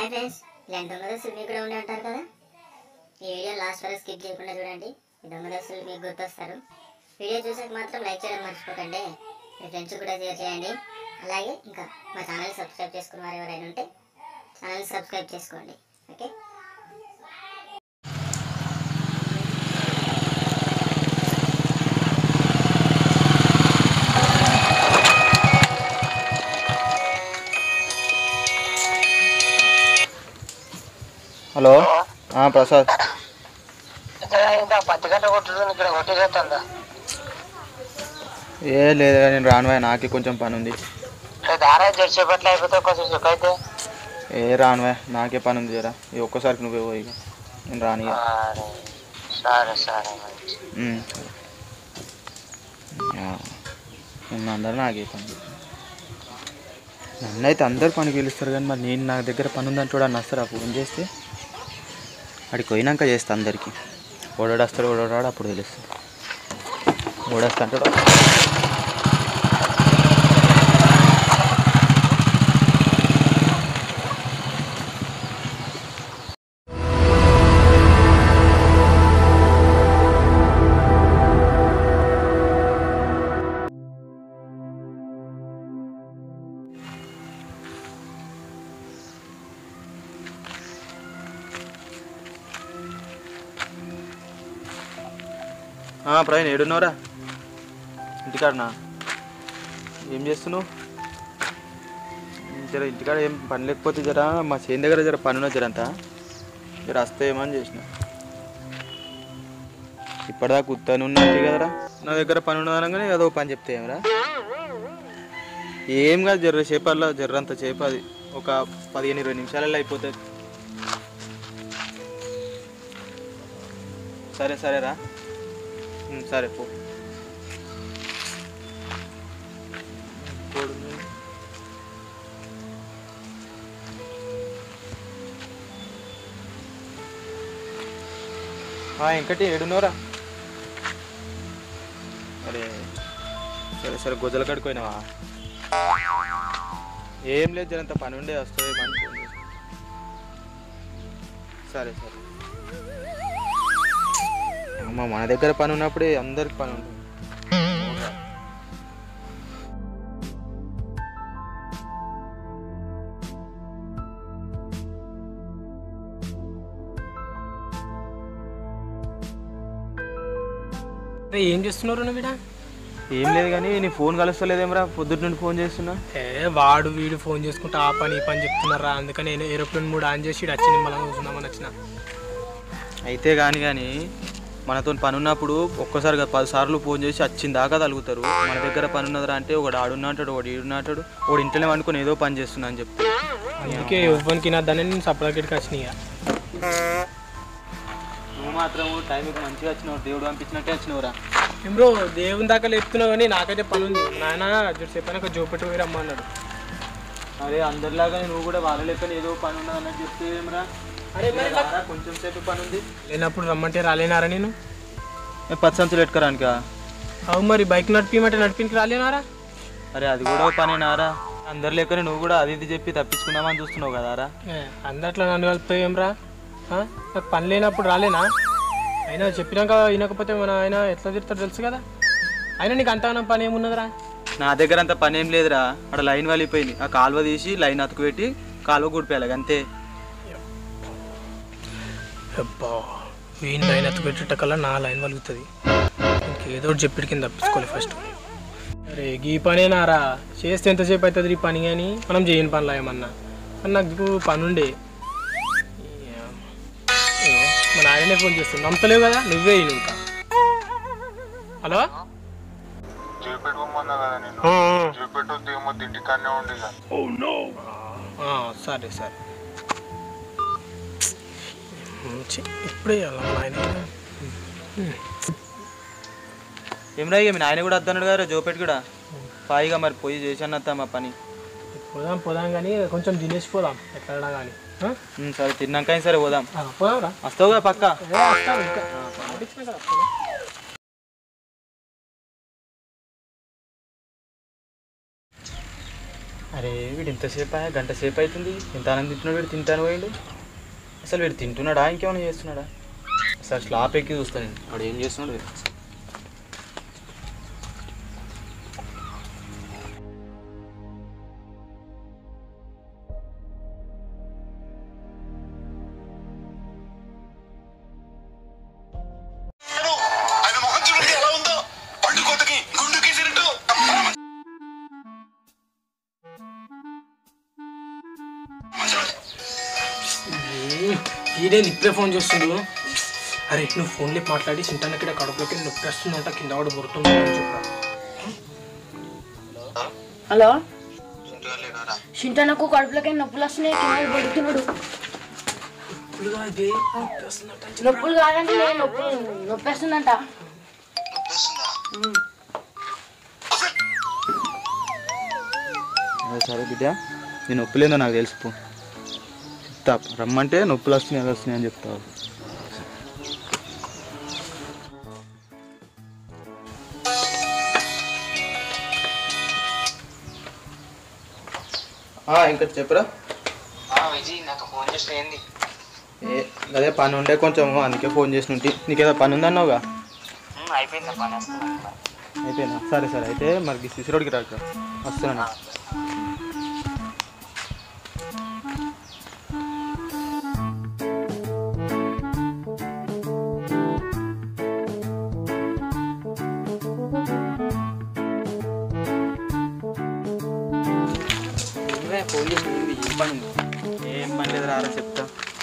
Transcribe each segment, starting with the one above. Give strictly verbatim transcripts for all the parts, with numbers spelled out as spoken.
Hi friends, ఇలాంటి దొంగ దోస్తులు మీకు కూడా ఉండే ఉంటారు కదా. ఈ వీడియో లాస్ట్ వరకు స్కిప్ చేయకుండా చూడండి. ఈ దొంగ దోస్తులు మీకు గుర్తొస్తారు. వీడియో చూసాక మాత్రం లైక్ చేయడం మర్చిపోకండి. మీ ఫ్రెండ్స్ కూడా షేర్ చేయండి. అలాగే ఇంకా మా ఛానల్ సబ్స్క్రైబ్ చేసుకున్న వారు ఎవరైనా ఉంటే ఛానల్ సబ్స్క్రైబ్ చేసుకోండి. ఓకే. హలో ప్రసాద్, ఏ లేదు నేను రాను, నాకే కొంచెం పని ఉంది. ఏ రాను, నాకే పని ఉంది జరా. ఈ ఒక్కసారికి నువ్వే పోయి, నేను రాను. అందరు నాకే పని. నన్ను అయితే అందరు పనికి పిలుస్తారు కానీ మరి నేను నా దగ్గర పని ఉందని చూడండి వస్తారా ఫోన్ చేస్తే. అక్కడికి పోయినాక చేస్తా అందరికీ. ఓడాడు వస్తాడు, ఓడాడు అప్పుడు తెలుస్తుంది. ఓడేస్తా అంటాడు. ప్రవీణ్ ఏడున్నావురా? ఇంటికాడనా? ఏం చేస్తున్నావు? జర ఇంటికాడ ఏం పని లేకపోతే జర మా చేను దగ్గర జర పని ఉన్నది జరంతా, జర వస్తాయేమో అని చేసిన. ఇప్పటిదాకా ఉత్తని ఉన్నట్టు కదరా, నా దగ్గర పని ఉన్నదనగానే ఏదో పని చెప్తే ఏమరా? ఏం కాదు, జర్ర చేపల్లో జర్రంత చేప, అది ఒక పదిహేను ఇరవై నిమిషాలలో అయిపోతుంది. సరే సరేరా, సరే పో. ఇంకటి ఏడున్నోరా? అరే సరే సరే, గొజ్జల కాడికి పోయినావా? ఏం లేదు, జరంత పని ఉండే వస్తుంది మన ఫోన్ చేసి. సరే సరే అమ్మ, మన దగ్గర పని ఉన్నప్పుడే అందరికి పని ఉంటుంది. ఏం చేస్తున్నారు నువ్వు? ఏం లేదు కానీ నీ ఫోన్ కలుస్తలేదేమరా? పొద్దున్న నుండి ఫోన్ చేస్తున్నా. ఏ వాడు వీడు ఫోన్ చేసుకుంటా ఆ పని ఈ పని చెప్తున్నారా, అందుకని నేను ఏరోప్లేన్ మూడు ఆన్ చేసి వచ్చి నిమ్మలంగా చూస్తున్నామని వచ్చిన. అయితే కానీ కానీ మనతో పని ఉన్నప్పుడు ఒక్కసారిగా పది సార్లు ఫోన్ చేసి వచ్చిన దాకా తలుగుతారు. మన దగ్గర పని ఉన్నదిరా అంటే ఒకడు ఆడున్నట్టాడు, ఒకడు ఈడున్నట్టాడు, ఒకడు ఇంట్లోనే అనుకుని ఏదో పని చేస్తున్నా అని చెప్తే అందుకే ఇవ్వనికి నద్దని నేను సప్లకెట్కి వచ్చినాయి. నువ్వు మాత్రం టైంకి మంచిగా వచ్చినావు, దేవుడు పంపించినట్టే వచ్చినవురా. ఏం బ్రో, దేవుని దాకా చెప్తున్నావు కానీ నాకైతే పని ఉంది. నాయన చెప్పాను జోపెట్టు పోయి రమ్మన్నాడు. అరే అందరిలాగా నువ్వు కూడా వాళ్ళ లెక్కన ఏదో పని ఉన్నది అన్నట్టు చెప్తే ఏమరా? అరే కొంచెం సేపు పని ఉంది లేనప్పుడు రమ్మంటే రాలేనారా? నేను పది సంచులు ఎట్టుకోరానికా? అవు మరి బైక్ నడిపిమంటే నడిపించి రాలేనారా? అరే అది కూడా పని నారా, అందరి లెక్కనే నువ్వు కూడా అది ఇది చెప్పి తప్పించుకుందామని చూస్తున్నావు కదారా. అందట్లో నన్ను కలుపుతావు ఏమరా? నాకు పని లేనప్పుడు రాలేనా? అయినా చెప్పినాక వినకపోతే మన ఆయన ఎట్లా తిడతాడు తెలుసు కదా. అయినా నీకు అంతగానో పని ఏమున్నదిరా? నా దగ్గర అంత పని ఏం లేదురా. అక్కడ లైన్ వాలిపోయింది, ఆ కాలువ తీసి లైన్ అతుకు పెట్టి కాలువ గుడిపేయాలి అంతే. అబ్బా, వీని లైన్ అతుకు పెట్టేట కల్లా నా లైన్ వలుగుతుంది. ఇంకేదో చెప్పిడి కింద తప్పించుకోవాలి ఫస్ట్. అరే ఈ పనేనారా? చేస్తే ఎంతసేపు అవుతుంది ఈ పని కానీ మనం చేయని పనులు ఏమన్నా. కానీ నాకు పని ఉండే. మన ఆయననే ఫోన్ చేస్తుంది, నమ్మతలేవు కదా నువ్వే. ఇంకా హలో, సరే సరే ఇప్పుడే ఆయన ఏమరా? ఇక మీ ఆయన కూడా వద్దన్నాడు కదా జోపెట్టి కూడా. పాయిగా మరి పోయి చేసానత్తా మా పని. పోదాం పోదాం కానీ కొంచెం తినేసి పోదాం ఎట్లా కానీ. సరే తిన్నాక సరే పోదాం. పోదాంరా, వస్తావు కదా పక్క? అరే వీడు ఇంతసేపు అయ్యా గంట సేపు అవుతుంది ఇంత ఆనందం తింటున్నాడు వీడు తింటాను పోయిండు అసలు వీడు తింటున్నాడా ఇంకేమైనా చేస్తున్నాడా అసలు స్లాప్ ఎక్కి చూస్తాను నేను వాడు ఏం చేస్తున్నాడు వీడు ఈడే ఇప్పుడే ఫోన్ చేస్తుండు. అరే నువ్వు ఫోన్లో మాట్లాడి చింటానికి కడుపులోకి నొప్పి వస్తుందంట కింద కూడా బొరుతుంది చెప్పరా. హలో చింటనకు కడుపులోకి నొప్పులు వస్తున్నాయి కింద పడుతున్నాడు. నొప్పులు కాదంటే నొప్పి నొప్పి వస్తుందంట. సరే బిడ్డ నేను నొప్పులేదో నాకు తెలుసు చెప్తా రమ్మంటే నొప్పులు వస్తున్నాయి ఎలా వస్తున్నాయి అని చెప్తావు. ఇంకా చెప్పరా ఏ అదే పని ఉండే కొంచెం అందుకే ఫోన్ చేసి ఉంటే నీకేదో పని ఉందన్నావుగా అయిపోయిందా సరే సరే అయితే మరి సిసి రోడ్కి రాక వస్తున్నాను. ఫోన్ చేసి ఏం పని ఉంది ఏం పని లేదు రారా చెప్తా.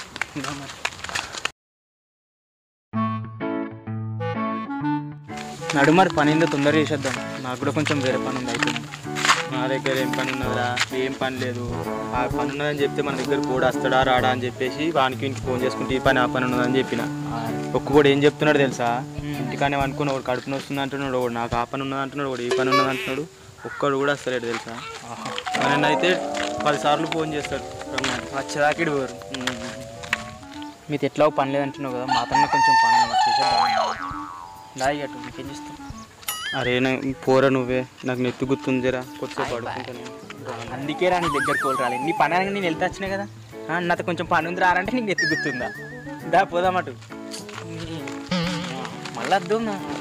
నడు మరి పని ఏందో తొందరగా చేసేద్దాం నాకు కూడా కొంచెం వేరే పని ఉంది అయిపోయింది. నా దగ్గర ఏం పని ఉన్నదా ఏం పని లేదు ఆ పని ఉన్నదని చెప్తే మన దగ్గర కూడా వస్తాడా రాడా అని చెప్పేసి వానికి ఇంటికి ఫోన్ చేసుకుంటే ఈ పని ఆ పని ఉన్నదని చెప్పిన ఒక్క కూడా ఏం చెప్తున్నాడు తెలుసా ఇంటికానే అనుకుని ఒకడు కడుపుని వస్తుంది అంటున్నాడు ఒకడు నాకు ఆ పని ఉన్నది అంటున్నాడు ఒకడు ఈ పని ఉన్నది అంటున్నాడు ఒక్కడు కూడా వస్తలేడు తెలుసా. నన్ను అయితే పదిసార్లు ఫోన్ చేస్తాడు వచ్చేదాకిడు పోరు మీది ఎట్లా పని లేదంటున్నావు కదా మాతన్న కొంచెం పని చేసేద్దాం దాయిగట్టు మీకేం చేస్తాం. అరే పోరా నువ్వే నాకు నెత్తి గుర్తుందిరా కొద్దిసేపు అడుగుతుంటాను అందుకే రా నీ దగ్గర కోలు రాలేదు నీ పని అనగా నేను వెళ్తే వచ్చినాయి కదా నాతో కొంచెం పని ఉంది రారంటే నీకు నెత్తి గుర్తుందా దా పోదామటు మళ్ళీ వద్దు